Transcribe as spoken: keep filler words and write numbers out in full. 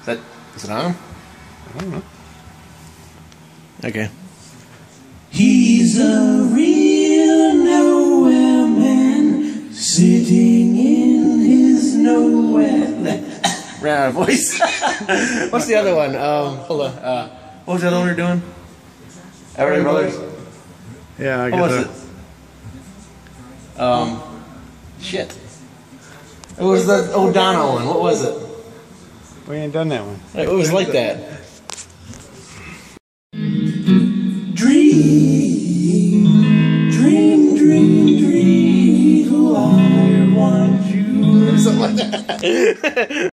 that is it on? I don't know. Okay. He's a real nowhere man, sitting in his nowhere land. Ran out of voice. What's the other one? Um, hold on. Uh, what was the other one you're doing? Everly Brothers. Yeah, I What get was that. it? Um, shit. It was the O'Donnell one. What was it? We ain't done that one. It was like that. Dream, dream, dream, dream, I want you. Something like that.